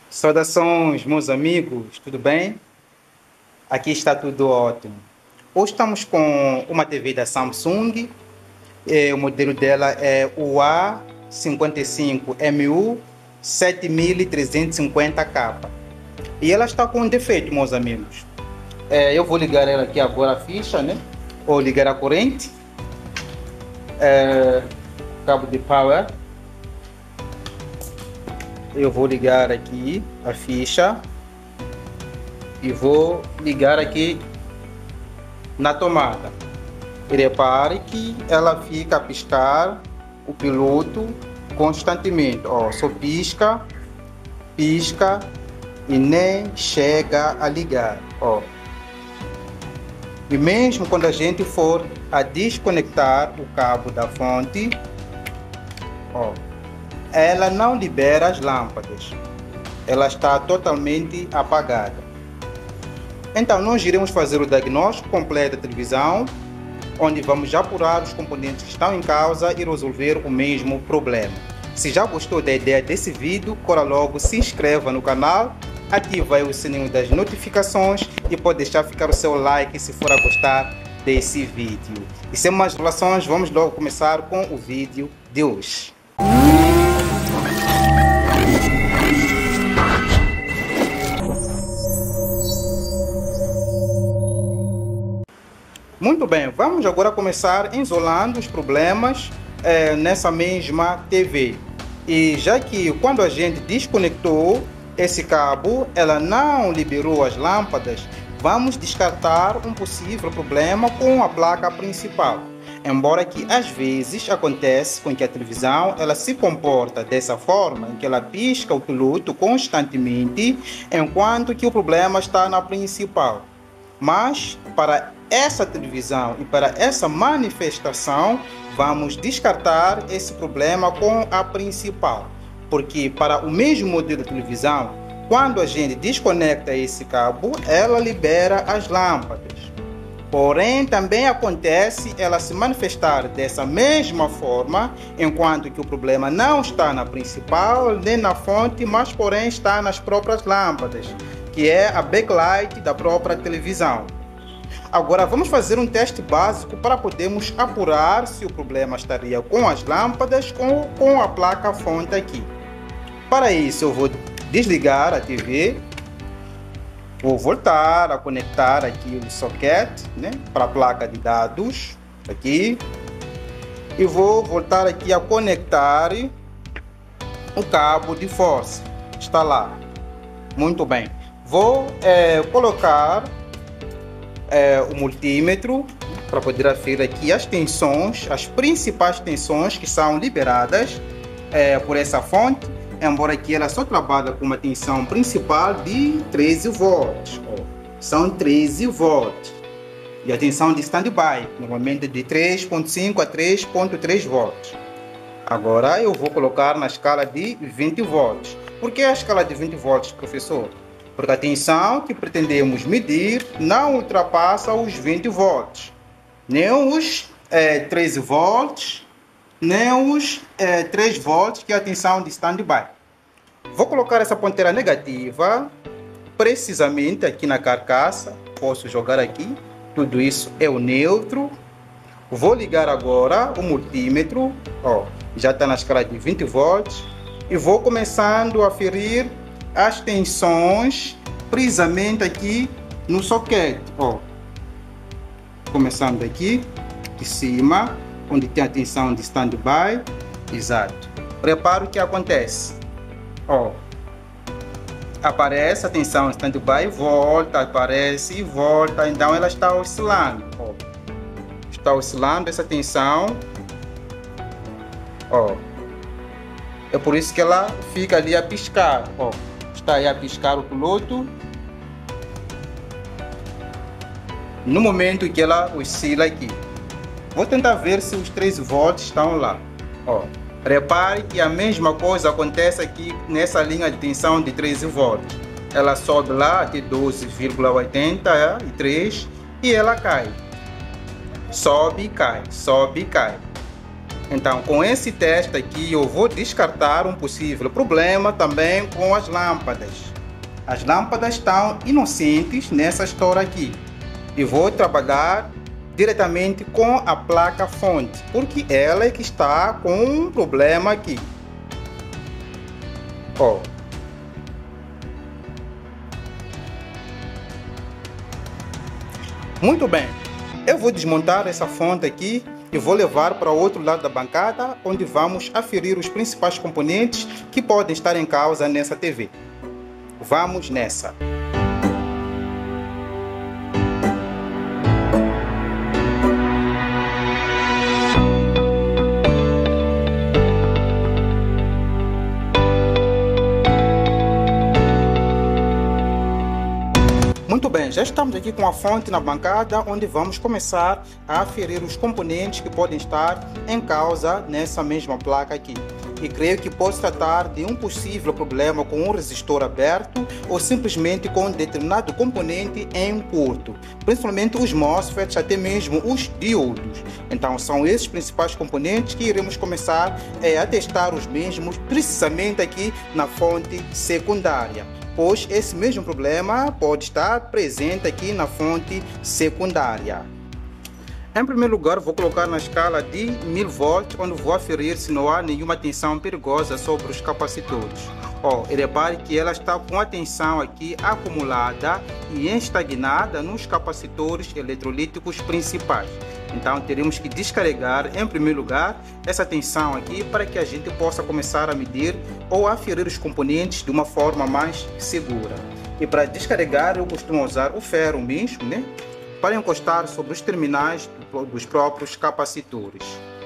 Saudações, meus amigos, tudo bem? Aqui está tudo ótimo. Hoje estamos com uma TV da Samsung, o modelo dela é o A55MU 7350K. E ela está com um defeito, meus amigos. Eu vou ligar ela aqui agora, a ficha, né? Ou ligar a corrente. Cabo de power. Eu vou ligar aqui a ficha e vou ligar aqui na tomada. E repare que ela fica a piscar o piloto constantemente. Ó, só pisca, pisca e nem chega a ligar. Ó. E mesmo quando a gente for a desconectar o cabo da fonte, ó, ela não libera as lâmpadas, ela está totalmente apagada. Então nós iremos fazer o diagnóstico completo da televisão, onde vamos apurar os componentes que estão em causa e resolver o mesmo problema. Se já gostou da ideia desse vídeo, corra logo, se inscreva no canal, ative aí o sininho das notificações e pode deixar ficar o seu like se for a gostar desse vídeo. E sem mais enrolações, vamos logo começar com o vídeo de hoje. Muito bem, vamos agora começar isolando os problemas nessa mesma TV. E já que quando a gente desconectou esse cabo, ela não liberou as lâmpadas, vamos descartar um possível problema com a placa principal. Embora que às vezes acontece com que a televisão ela se comporta dessa forma, em que ela pisca o piloto constantemente, enquanto que o problema está na principal. Mas para essa televisão e para essa manifestação, vamos descartar esse problema com a principal. Porque para o mesmo modelo de televisão, quando a gente desconecta esse cabo, ela libera as lâmpadas. Porém, também acontece ela se manifestar dessa mesma forma, enquanto que o problema não está na principal nem na fonte, mas porém está nas próprias lâmpadas, que é a backlight da própria televisão. Agora vamos fazer um teste básico para podermos apurar se o problema estaria com as lâmpadas ou com a placa fonte aqui. Para isso eu vou desligar a TV. Vou voltar a conectar aqui o socket, né, para a placa de dados aqui, e vou voltar aqui a conectar o cabo de força. Está lá. Muito bem. Vou colocar o multímetro para poder aferir aqui as tensões, as principais tensões que são liberadas por essa fonte. Embora aqui ela só trabalha com uma tensão principal de 13 volts. São 13 volts. E a tensão de standby, normalmente de 3.5 a 3.3 volts. Agora eu vou colocar na escala de 20 volts. Por que a escala de 20 volts, professor? Porque a tensão que pretendemos medir não ultrapassa os 20 volts. Nem os 13 volts, nem os 3 volts, que é a tensão de standby. Vou colocar essa ponteira negativa precisamente aqui na carcaça. Posso jogar aqui. Tudo isso é o neutro. Vou ligar agora o multímetro. Ó, já está na escala de 20 volts. E vou começando a aferir as tensões precisamente aqui no socket. Ó, começando aqui de cima, onde tem a tensão de standby. Exato. Repara o que acontece. Ó, aparece a tensão standby, volta, aparece e volta. Então ela está oscilando. Ó, está oscilando essa tensão. Ó, é por isso que ela fica ali a piscar. Ó, está aí a piscar o piloto. No momento que ela oscila aqui. Vou tentar ver se os 13 volts estão lá. Ó, repare que a mesma coisa acontece aqui nessa linha de tensão de 13 volts. Ela sobe lá até 12,83 e ela cai. Sobe e cai, sobe e cai. Então, com esse teste aqui, eu vou descartar um possível problema também com as lâmpadas. As lâmpadas estão inocentes nessa história aqui. E vou trabalhar diretamente com a placa fonte, porque ela é que está com um problema aqui. Ó. Muito bem. Eu vou desmontar essa fonte aqui e vou levar para o outro lado da bancada, onde vamos aferir os principais componentes que podem estar em causa nessa TV. Vamos nessa! Muito bem, já estamos aqui com a fonte na bancada, onde vamos começar a aferir os componentes que podem estar em causa nessa mesma placa aqui. E creio que pode tratar de um possível problema com um resistor aberto ou simplesmente com um determinado componente em curto, principalmente os MOSFETs, até mesmo os diodos. Então são esses principais componentes que iremos começar a testar os mesmos precisamente aqui na fonte secundária, pois esse mesmo problema pode estar presente aqui na fonte secundária. Em primeiro lugar, vou colocar na escala de 1000 volts, onde vou aferir se não há nenhuma tensão perigosa sobre os capacitores. Repare que ela está com a tensão aqui acumulada e estagnada nos capacitores eletrolíticos principais. Então teremos que descarregar em primeiro lugar essa tensão aqui para que a gente possa começar a medir ou aferir os componentes de uma forma mais segura. E para descarregar eu costumo usar o ferro mesmo, né? Para encostar sobre os terminais dos próprios capacitores.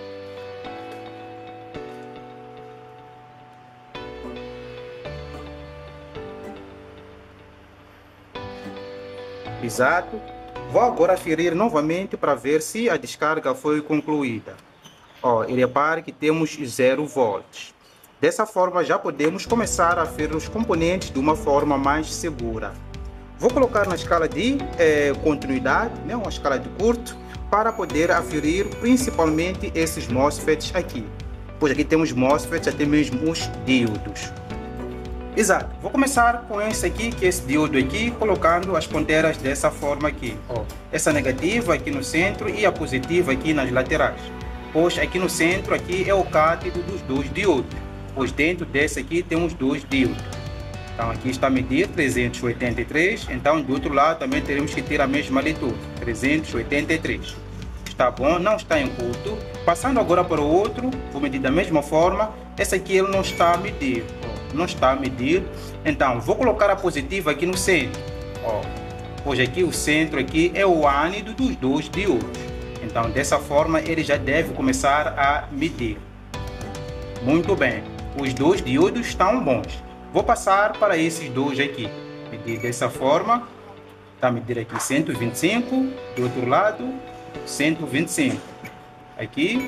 Exato. Vou agora aferir novamente para ver se a descarga foi concluída. E repare que temos 0 volts. Dessa forma já podemos começar a aferir os componentes de uma forma mais segura. Vou colocar na escala de continuidade, né, uma escala de curto, para poder aferir principalmente esses MOSFETs aqui. Pois aqui temos MOSFETs, até mesmo os diodos. Exato. Vou começar com esse aqui, que é esse diodo aqui, colocando as ponteiras dessa forma aqui. Essa negativa aqui no centro e a positiva aqui nas laterais. Pois aqui no centro aqui é o cátodo dos dois diodos. Pois dentro desse aqui temos dois diodos. Então aqui está a medir 383, então do outro lado também teremos que ter a mesma leitura, 383. Está bom, não está em curto. Passando agora para o outro, vou medir da mesma forma. Essa aqui ele não está a medir, não está a medir. Então vou colocar a positiva aqui no centro. Pois aqui o centro aqui é o ânido dos dois diodos. Então dessa forma ele já deve começar a medir. Muito bem, os dois diodos estão bons. Vou passar para esses dois aqui. Medir dessa forma. Está a medir aqui 125. Do outro lado, 125. Aqui,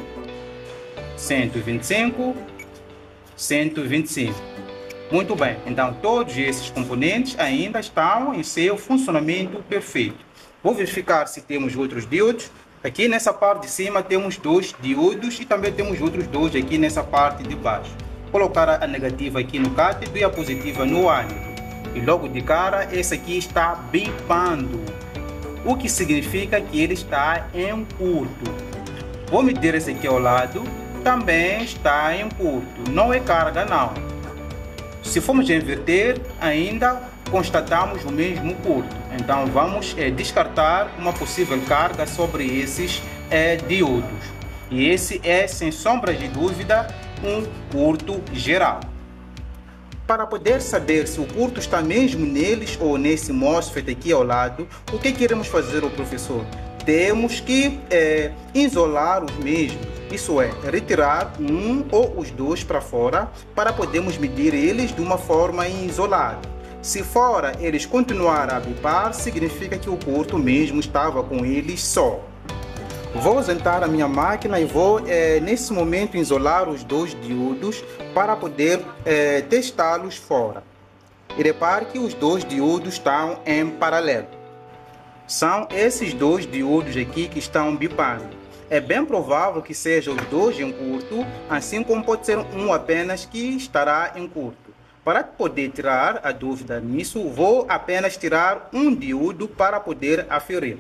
125. 125. Muito bem. Então, todos esses componentes ainda estão em seu funcionamento perfeito. Vou verificar se temos outros diodos. Aqui nessa parte de cima temos dois diodos e também temos outros dois aqui nessa parte de baixo. Colocar a negativa aqui no cátodo e a positiva no ânido. E logo de cara, esse aqui está bipando, o que significa que ele está em curto. Vou medir esse aqui ao lado, também está em curto, não é carga não. Se formos inverter, ainda constatamos o mesmo curto. Então vamos descartar uma possível carga sobre esses diodos. E esse é, sem sombra de dúvida, um curto geral. Para poder saber se o curto está mesmo neles ou nesse MOSFET aqui ao lado, o que queremos fazer, o professor? Temos que isolar os mesmos, isso é, retirar um ou os dois para fora para podermos medir eles de uma forma isolada. Se fora eles continuarem a bipar, significa que o curto mesmo estava com eles só. Vou ausentar a minha máquina e vou nesse momento isolar os dois diodos para poder testá-los fora. E repare que os dois diodos estão em paralelo. São esses dois diodos aqui que estão bipando. É bem provável que sejam os dois em curto, assim como pode ser um apenas que estará em curto. Para poder tirar a dúvida nisso, vou apenas tirar um diodo para poder aferir.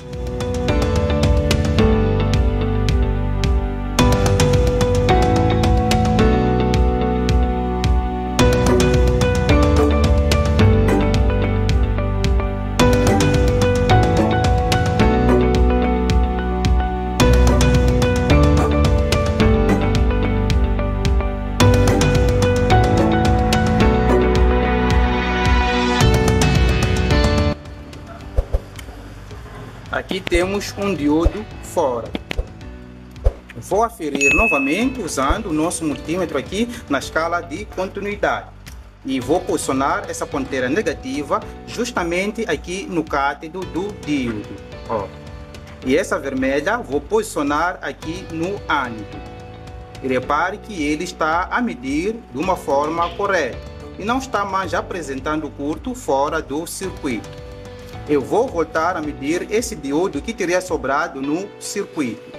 Aqui temos um diodo fora. Vou aferir novamente usando o nosso multímetro aqui na escala de continuidade. E vou posicionar essa ponteira negativa justamente aqui no cátodo do diodo. Ó. E essa vermelha vou posicionar aqui no ânodo. E repare que ele está a medir de uma forma correta e não está mais apresentando curto fora do circuito. Eu vou voltar a medir esse diodo que teria sobrado no circuito.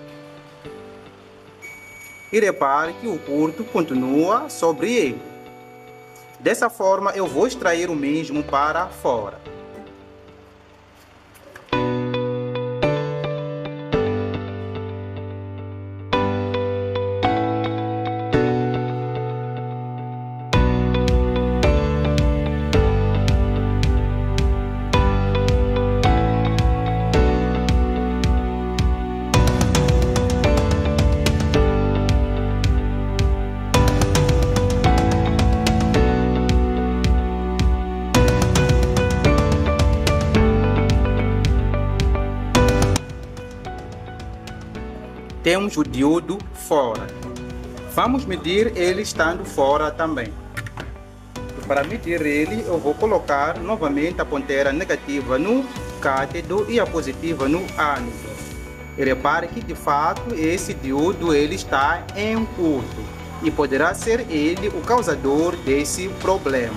E repare que o curto continua sobre ele. Dessa forma eu vou extrair o mesmo para fora. Temos o diodo fora. Vamos medir ele estando fora também. E para medir ele, eu vou colocar novamente a ponteira negativa no cátodo e a positiva no ânodo. E repare que de fato esse diodo ele está em curto e poderá ser ele o causador desse problema.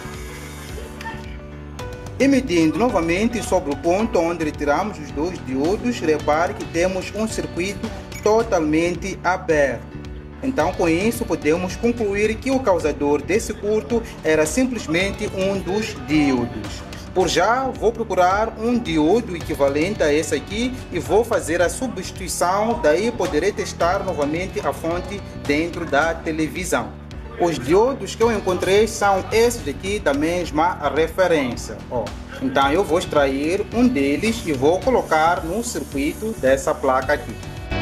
E medindo novamente sobre o ponto onde retiramos os dois diodos, repare que temos um circuito totalmente aberto. Então, com isso, podemos concluir que o causador desse curto era simplesmente um dos diodos. Por já, vou procurar um diodo equivalente a esse aqui e vou fazer a substituição, daí poderei testar novamente a fonte dentro da televisão. Os diodos que eu encontrei são esses aqui da mesma referência. Ó. Então, eu vou extrair um deles e vou colocar no circuito dessa placa aqui.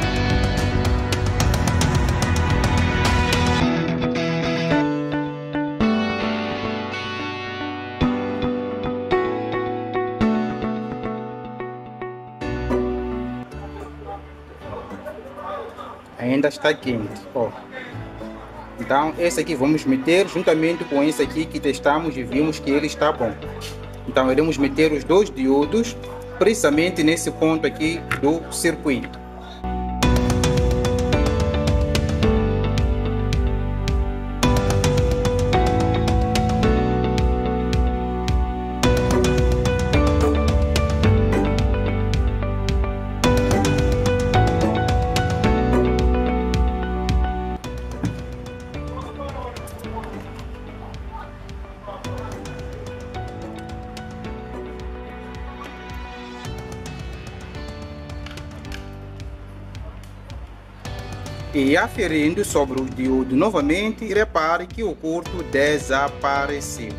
Ainda está quente, ó. Então esse aqui vamos meter juntamente com esse aqui que testamos e vimos que ele está bom. Então iremos meter os dois diodos precisamente nesse ponto aqui do circuito. E aferindo sobre o diodo novamente, repare que o curto desapareceu.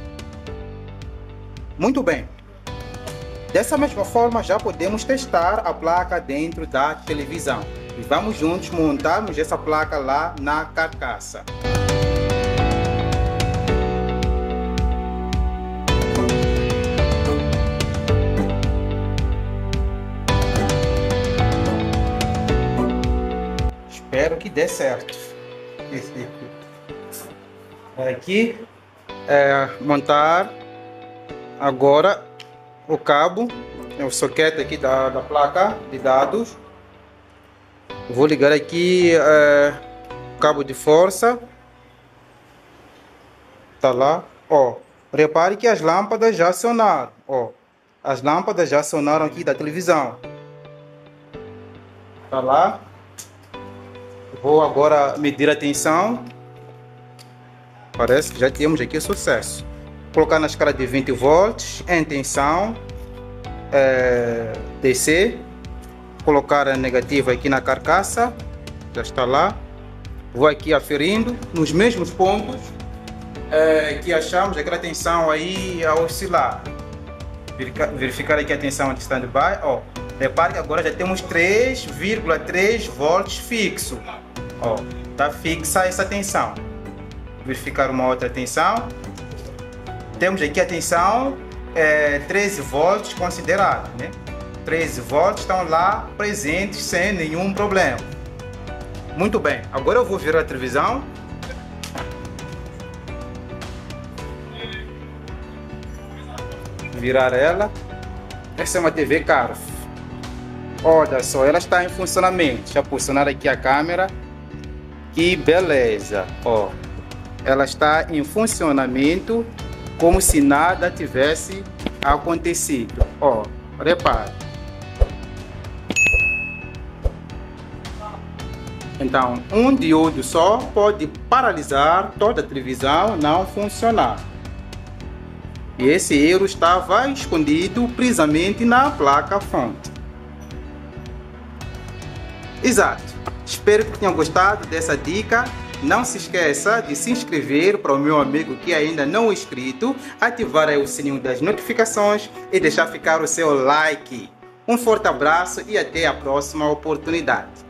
Muito bem. Dessa mesma forma já podemos testar a placa dentro da televisão. E vamos juntos montarmos essa placa lá na carcaça. Espero que dê certo. Aqui montar agora o cabo, o soquete aqui da placa de dados. Vou ligar aqui o cabo de força. Tá lá, ó. Repare que as lâmpadas já acionaram, ó. As lâmpadas já acionaram aqui da televisão. Tá lá. Vou agora medir a tensão. Parece que já temos aqui sucesso. Colocar na escala de 20 volts em tensão DC. Colocar a negativa aqui na carcaça. Já está lá. Vou aqui aferindo nos mesmos pontos que achamos aquela tensão aí a oscilar. Verificar aqui a tensão de stand-by. Ó, repare que agora já temos 3,3 volts fixo. Ó, tá fixa essa tensão. Verificar uma outra tensão. Temos aqui a tensão 13 volts considerado, né? 13 volts estão lá presentes sem nenhum problema. Muito bem, agora eu vou virar a televisão. Virar ela. Essa é uma TV Carf. Olha só, ela está em funcionamento. Deixa eu posicionar aqui a câmera. Que beleza, ó. Ela está em funcionamento como se nada tivesse acontecido. Ó, repare. Então, um diodo só pode paralisar toda a televisão não funcionar. E esse erro estava escondido precisamente na placa-fonte. Exato. Espero que tenham gostado dessa dica. Não se esqueça de se inscrever para o meu amigo que ainda não é inscrito, ativar aí o sininho das notificações e deixar ficar o seu like. Um forte abraço e até a próxima oportunidade.